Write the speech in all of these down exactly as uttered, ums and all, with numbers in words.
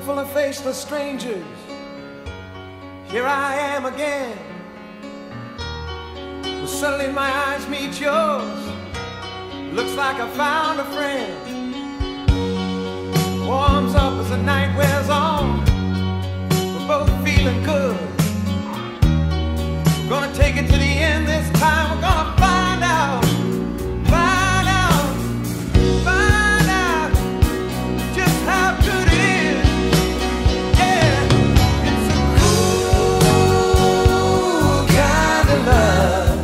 full of faceless strangers. Here I am again. Well, suddenly my eyes meet yours. Looks like I found a friend. Warms up as the night wears on. We're both feeling good. We're gonna take it to the end this time. We're gonna find out, find out, find out just how good it is. Yeah, it's a cool kind of love.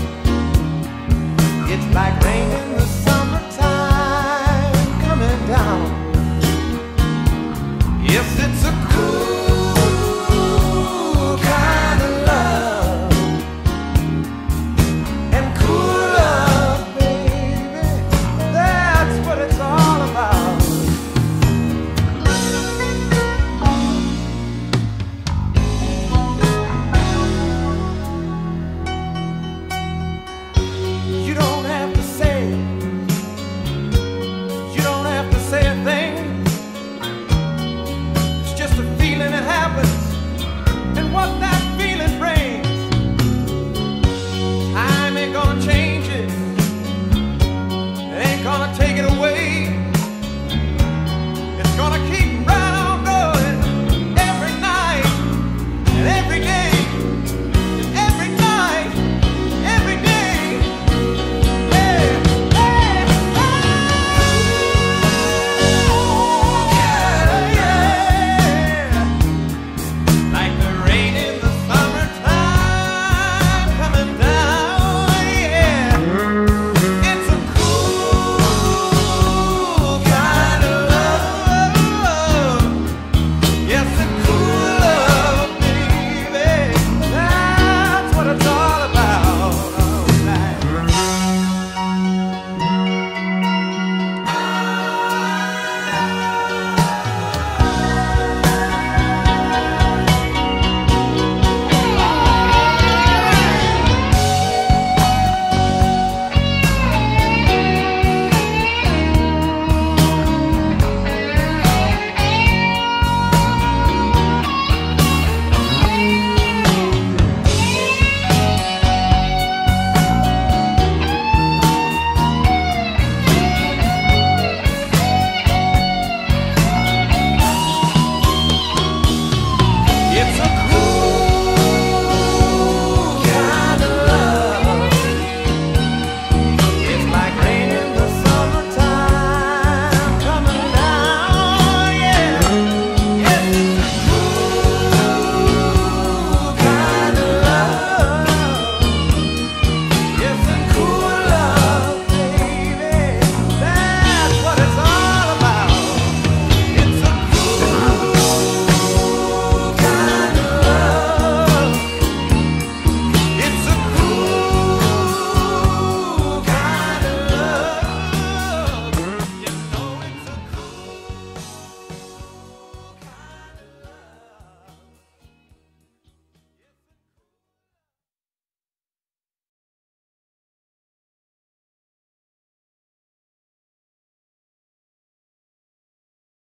It's like rain in the summertime coming down. Yes, it's a cool